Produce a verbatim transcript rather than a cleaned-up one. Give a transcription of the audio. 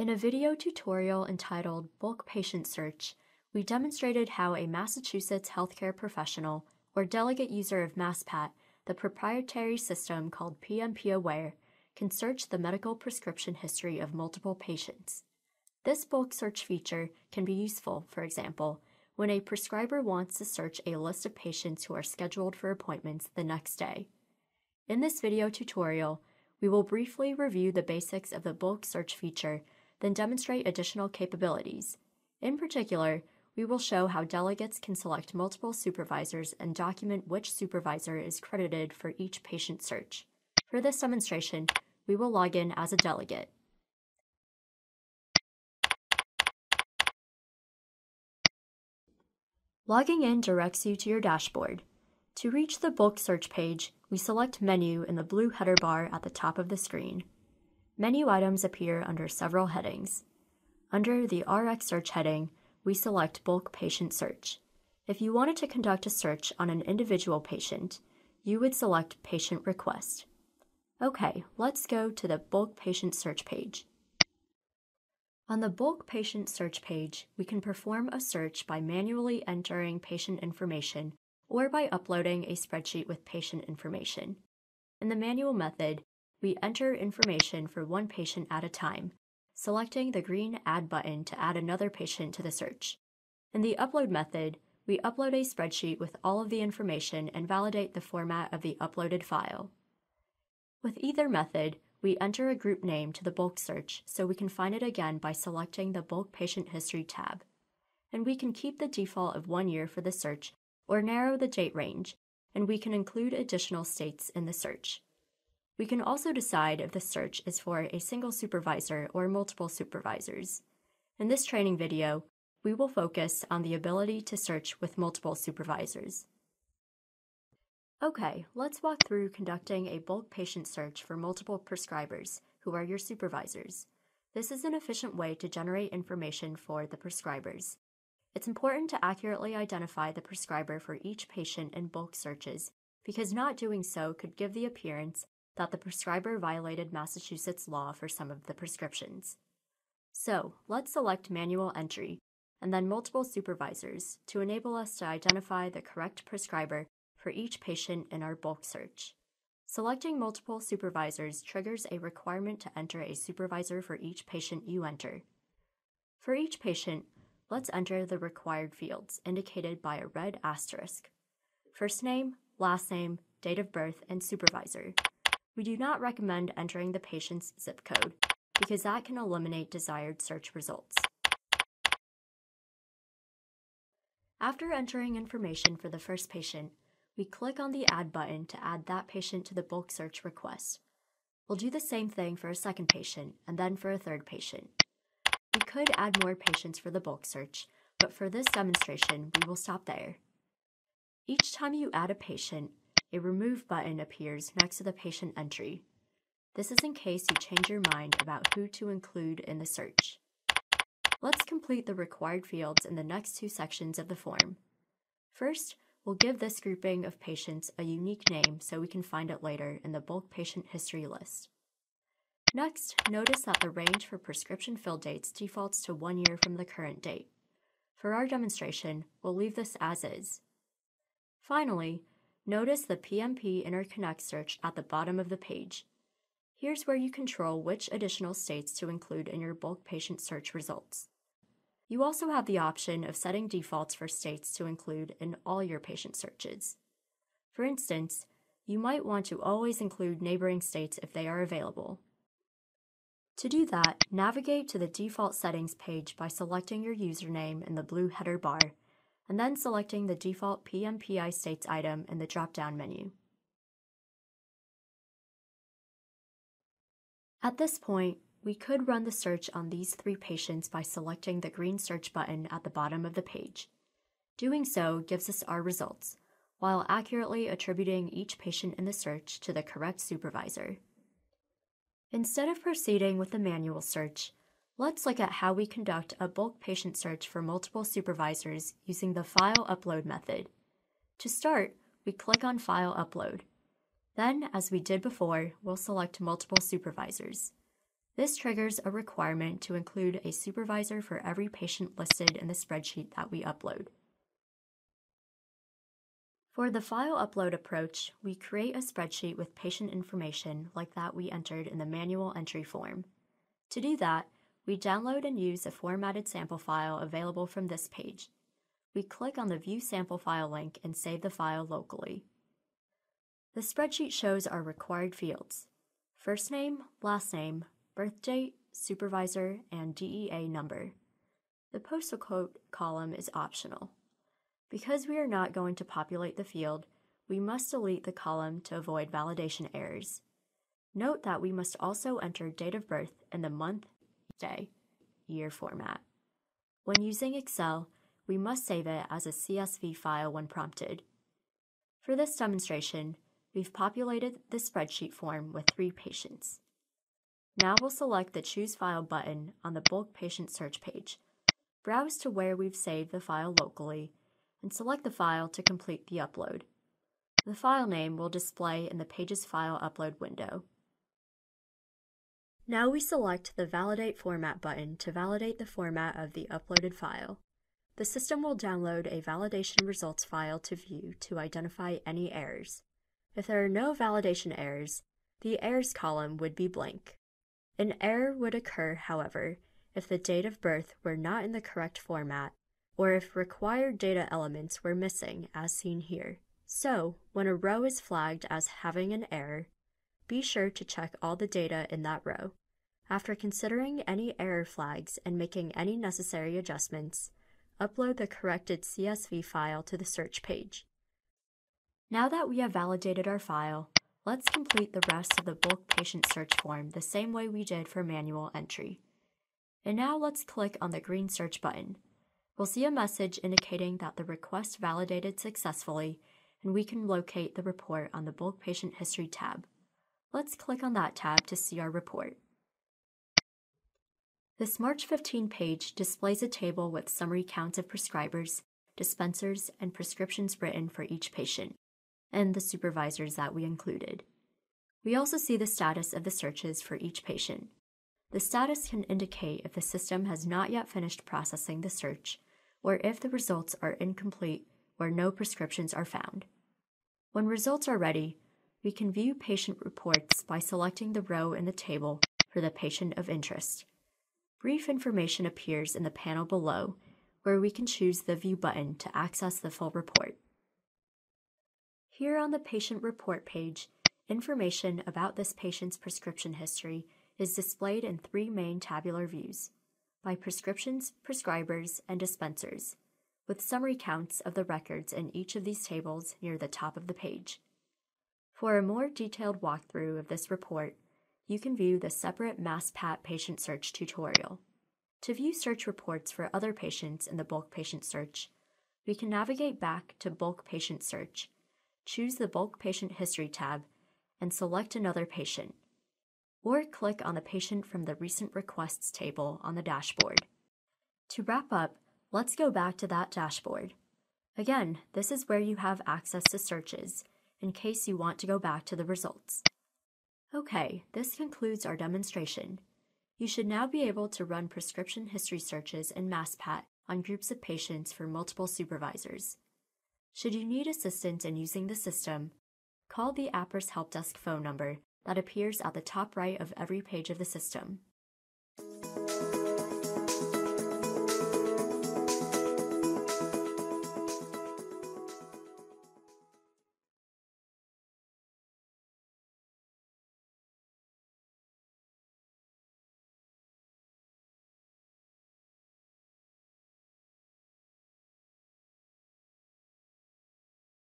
In a video tutorial entitled Bulk Patient Search, we demonstrated how a Massachusetts healthcare professional or delegate user of MassPAT, the proprietary system called P M P AWARxE, can search the medical prescription history of multiple patients. This bulk search feature can be useful, for example, when a prescriber wants to search a list of patients who are scheduled for appointments the next day. In this video tutorial, we will briefly review the basics of the bulk search feature, then demonstrate additional capabilities. In particular, we will show how delegates can select multiple supervisors and document which supervisor is credited for each patient search. For this demonstration, we will log in as a delegate. Logging in directs you to your dashboard. To reach the bulk search page, we select Menu in the blue header bar at the top of the screen. Menu items appear under several headings. Under the R X search heading, we select Bulk Patient Search. If you wanted to conduct a search on an individual patient, you would select Patient Request. Okay, let's go to the Bulk Patient Search page. On the Bulk Patient Search page, we can perform a search by manually entering patient information or by uploading a spreadsheet with patient information. In the manual method, we enter information for one patient at a time, selecting the green Add button to add another patient to the search. In the upload method, we upload a spreadsheet with all of the information and validate the format of the uploaded file. With either method, we enter a group name to the bulk search so we can find it again by selecting the Bulk Patient History tab. And we can keep the default of one year for the search or narrow the date range, and we can include additional states in the search. We can also decide if the search is for a single supervisor or multiple supervisors. In this training video, we will focus on the ability to search with multiple supervisors. Okay, let's walk through conducting a bulk patient search for multiple prescribers, who are your supervisors. This is an efficient way to generate information for the prescribers. It's important to accurately identify the prescriber for each patient in bulk searches, because not doing so could give the appearance that the prescriber violated Massachusetts law for some of the prescriptions. So, let's select Manual Entry, and then Multiple Supervisors to enable us to identify the correct prescriber for each patient in our bulk search. Selecting multiple supervisors triggers a requirement to enter a supervisor for each patient you enter. For each patient, let's enter the required fields indicated by a red asterisk: first name, last name, date of birth, and supervisor. We do not recommend entering the patient's zip code, because that can eliminate desired search results. After entering information for the first patient, we click on the Add button to add that patient to the bulk search request. We'll do the same thing for a second patient, and then for a third patient. We could add more patients for the bulk search, but for this demonstration, we will stop there. Each time you add a patient, a Remove button appears next to the patient entry. This is in case you change your mind about who to include in the search. Let's complete the required fields in the next two sections of the form. First, we'll give this grouping of patients a unique name so we can find it later in the bulk patient history list. Next, notice that the range for prescription fill dates defaults to one year from the current date. For our demonstration, we'll leave this as is. Finally, notice the P M P Interconnect search at the bottom of the page. Here's where you control which additional states to include in your bulk patient search results. You also have the option of setting defaults for states to include in all your patient searches. For instance, you might want to always include neighboring states if they are available. To do that, navigate to the default settings page by selecting your username in the blue header bar, and then selecting the default P M P I states item in the drop-down menu. At this point, we could run the search on these three patients by selecting the green search button at the bottom of the page. Doing so gives us our results, while accurately attributing each patient in the search to the correct supervisor. Instead of proceeding with the manual search, let's look at how we conduct a bulk patient search for multiple supervisors using the File Upload method. To start, we click on File Upload. Then, as we did before, we'll select multiple supervisors. This triggers a requirement to include a supervisor for every patient listed in the spreadsheet that we upload. For the file upload approach, we create a spreadsheet with patient information like that we entered in the manual entry form. To do that, we download and use a formatted sample file available from this page. We click on the View Sample File link and save the file locally. The spreadsheet shows our required fields: first name, last name, birth date, supervisor, and D E A number. The postal code column is optional. Because we are not going to populate the field, we must delete the column to avoid validation errors. Note that we must also enter date of birth in the month, day, year format. When using Excel, we must save it as a C S V file when prompted. For this demonstration, we've populated the spreadsheet form with three patients. Now we'll select the Choose File button on the bulk patient search page, browse to where we've saved the file locally, and select the file to complete the upload. The file name will display in the page's file upload window. Now we select the Validate Format button to validate the format of the uploaded file. The system will download a validation results file to view to identify any errors. If there are no validation errors, the errors column would be blank. An error would occur, however, if the date of birth were not in the correct format, or if required data elements were missing, as seen here. So, when a row is flagged as having an error, be sure to check all the data in that row. After considering any error flags and making any necessary adjustments, upload the corrected C S V file to the search page. Now that we have validated our file, let's complete the rest of the bulk patient search form the same way we did for manual entry. And now let's click on the green search button. We'll see a message indicating that the request validated successfully, and we can locate the report on the Bulk Patient History tab. Let's click on that tab to see our report. This March fifteenth page displays a table with summary counts of prescribers, dispensers, and prescriptions written for each patient, and the supervisors that we included. We also see the status of the searches for each patient. The status can indicate if the system has not yet finished processing the search, or if the results are incomplete or no prescriptions are found. When results are ready, we can view patient reports by selecting the row in the table for the patient of interest. Brief information appears in the panel below, where we can choose the View button to access the full report. Here on the patient report page, information about this patient's prescription history is displayed in three main tabular views, by prescriptions, prescribers, and dispensers, with summary counts of the records in each of these tables near the top of the page. For a more detailed walkthrough of this report, you can view the separate MassPAT patient search tutorial. To view search reports for other patients in the bulk patient search, we can navigate back to Bulk Patient Search, choose the Bulk Patient History tab, and select another patient, or click on the patient from the Recent Requests table on the dashboard. To wrap up, let's go back to that dashboard. Again, this is where you have access to searches, in case you want to go back to the results. Okay, this concludes our demonstration. You should now be able to run prescription history searches in MassPAT on groups of patients for multiple supervisors. Should you need assistance in using the system, call the AWARxE Help Desk phone number that appears at the top right of every page of the system.